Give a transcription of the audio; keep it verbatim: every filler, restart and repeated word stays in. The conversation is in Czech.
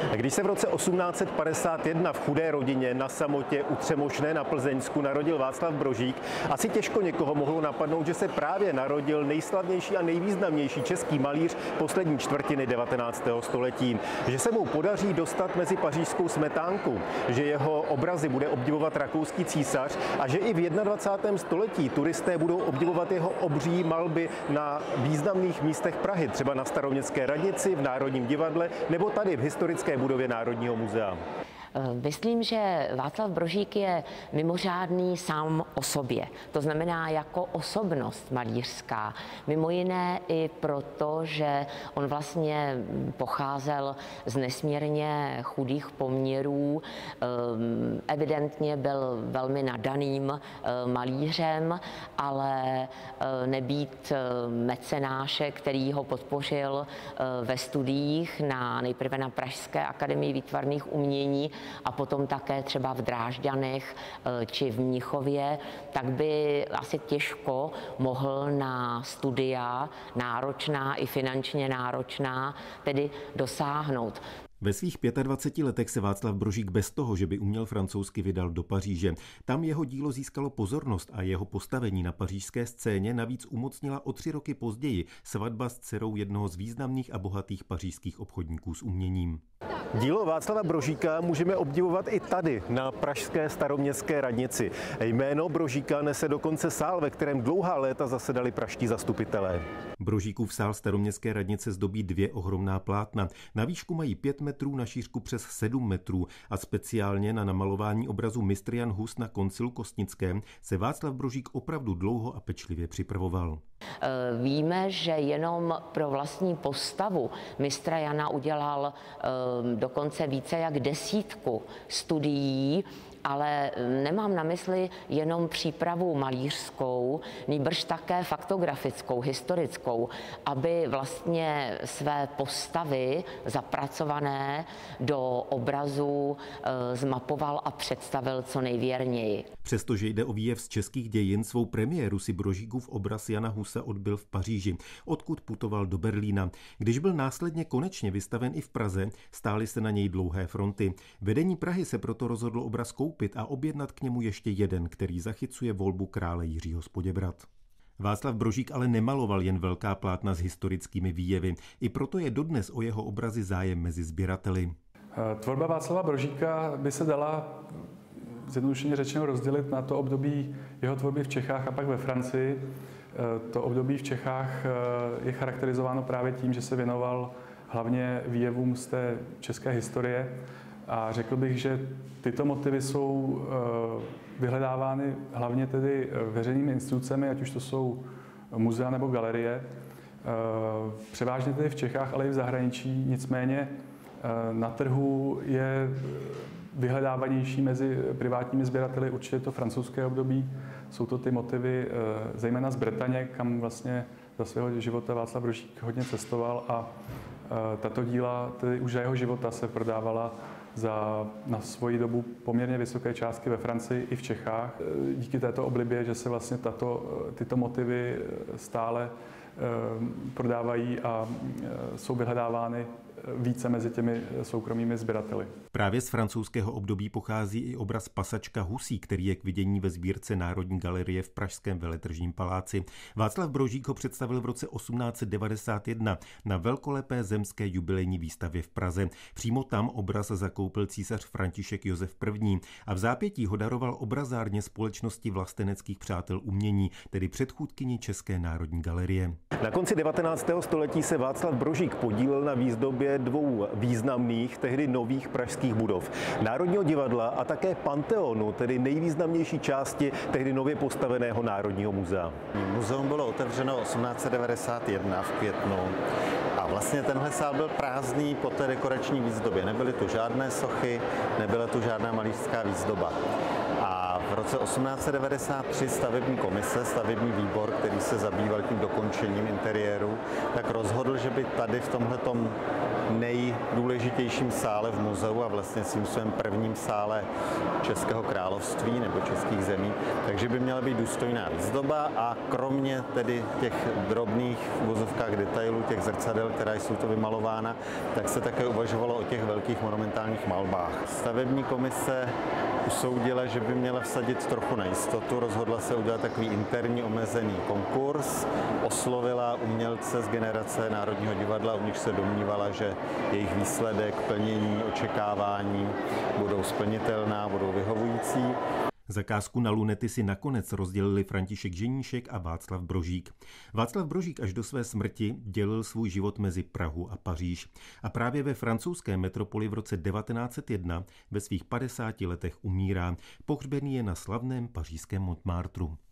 Když se v roce osmnáct set padesát jedna v chudé rodině na samotě u Třemošné na Plzeňsku narodil Václav Brožík, asi těžko někoho mohlo napadnout, že se právě narodil nejslavnější a nejvýznamnější český malíř poslední čtvrtiny devatenáctého století. Že se mu podaří dostat mezi pařížskou smetánku, že jeho obrazy bude obdivovat rakouský císař a že i v dvacátém prvním století turisté budou obdivovat jeho obří malby na významných místech Prahy, třeba na Staroměstské radnici, v Národním divadle nebo tady v historické budově Národního muzea. Myslím, že Václav Brožík je mimořádný sám o sobě. To znamená jako osobnost malířská. Mimo jiné i proto, že on vlastně pocházel z nesmírně chudých poměrů, evidentně byl velmi nadaným malířem, ale nebýt mecenáše, který ho podpořil ve studiích na, nejprve na Pražské akademii výtvarných umění, a potom také třeba v Drážďanech či v Mnichově, tak by asi těžko mohl na studia náročná i finančně náročná tedy dosáhnout. Ve svých dvaceti pěti letech se Václav Brožík bez toho, že by uměl francouzsky, vydal do Paříže. Tam jeho dílo získalo pozornost a jeho postavení na pařížské scéně navíc umocnila o tři roky později svatba s dcerou jednoho z významných a bohatých pařížských obchodníků s uměním. Dílo Václava Brožíka můžeme obdivovat i tady, na pražské Staroměstské radnici. Jméno Brožíka nese dokonce sál, ve kterém dlouhá léta zasedali pražští zastupitelé. Brožíkův sál Staroměstské radnice zdobí dvě ohromná plátna. Na výšku mají pět metrů, na šířku přes sedm metrů a speciálně na namalování obrazu Mistr Jan Hus na koncilu kostnickém se Václav Brožík opravdu dlouho a pečlivě připravoval. Víme, že jenom pro vlastní postavu mistra Jana udělal dokonce více jak desítku studií, ale nemám na mysli jenom přípravu malířskou, nýbrž také faktografickou, historickou, aby vlastně své postavy zapracované do obrazu zmapoval a představil co nejvěrněji. Přestože jde o výjev z českých dějin, svou premiéru si Brožíkův obraz Jana Husa odbyl v Paříži, odkud putoval do Berlína. Když byl následně konečně vystaven i v Praze, stály se na něj dlouhé fronty. Vedení Prahy se proto rozhodlo obraz koupit a objednat k němu ještě jeden, který zachycuje volbu krále Jiřího z Poděbrad. Václav Brožík ale nemaloval jen velká plátna s historickými výjevy. I proto je dodnes o jeho obrazy zájem mezi sběrateli. Tvorba Václava Brožíka by se dala zjednodušeně řečeno rozdělit na to období jeho tvorby v Čechách a pak ve Francii. To období v Čechách je charakterizováno právě tím, že se věnoval hlavně výjevům z té české historie. A řekl bych, že tyto motivy jsou vyhledávány hlavně tedy veřejnými institucemi, ať už to jsou muzea nebo galerie. Převážně tedy v Čechách, ale i v zahraničí. Nicméně na trhu je vyhledávanější mezi privátními sběrateli určitě to francouzské období. Jsou to ty motivy zejména z Bretaně, kam vlastně za svého života Václav Brožík hodně cestoval a tato díla tedy už za jeho života se prodávala za, na svoji dobu poměrně vysoké částky ve Francii i v Čechách. Díky této oblibě, že se vlastně tato, tyto motivy stále prodávají a jsou vyhledávány více mezi těmi soukromými sběrateli. Právě z francouzského období pochází i obraz Pasačka Husí, který je k vidění ve sbírce Národní galerie v pražském Veletržním paláci. Václav Brožík ho představil v roce osmnáct set devadesát jedna na velkolepé zemské jubilejní výstavě v Praze. Přímo tam obraz zakoupil císař František Josef I. a v zápětí ho daroval obrazárně Společnosti vlasteneckých přátel umění, tedy předchůdkyni České národní galerie. Na konci devatenáctého století se Václav Brožík podílel na výzdobě dvou významných, tehdy nových pražských budov. Národního divadla a také Panteonu, tedy nejvýznamnější části tehdy nově postaveného Národního muzea. Muzeum bylo otevřeno osmnáct set devadesát jedna v květnu a vlastně tenhle sál byl prázdný po té dekorační výzdobě. Nebyly tu žádné sochy, nebyla tu žádná malířská výzdoba. A v roce osmnáct set devadesát tři stavební komise, stavební výbor, který se zabýval tím dokončením interiéru, tak rozhodl, že by tady v tomhletom nejdůležitějším sále v muzeu a vlastně svým svém prvním sále Českého království nebo českých zemí, takže by měla být důstojná výzdoba a kromě tedy těch drobných v vozovkách detailů, těch zrcadel, která jsou to vymalována, tak se také uvažovalo o těch velkých monumentálních malbách. Stavební komise usoudila, že by měla vsadit trochu na jistotu, rozhodla se udělat takový interní omezený konkurs, oslovila umělce z generace Národního divadla, u nich se domnívala, že jejich výsledek, plnění, očekávání budou splnitelná, budou vyhovující. Zakázku na lunety si nakonec rozdělili František Ženíšek a Václav Brožík. Václav Brožík až do své smrti dělil svůj život mezi Prahu a Paříž. A právě ve francouzské metropoli v roce devatenáct set jedna ve svých padesáti letech umírá. Pohřbený je na slavném pařížském Montmartru.